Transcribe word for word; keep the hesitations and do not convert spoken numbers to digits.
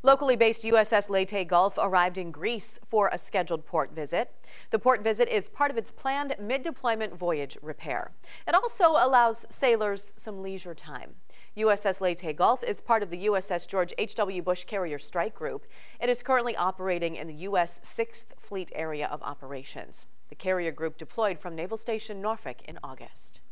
Locally based U S S Leyte Gulf arrived in Greece for a scheduled port visit. The port visit is part of its planned mid-deployment voyage repair. It also allows sailors some leisure time. U S S Leyte Gulf is part of the U S S George H W Bush Carrier Strike Group. It is currently operating in the U S sixth Fleet Area of Operations. The carrier group deployed from Naval Station Norfolk in August.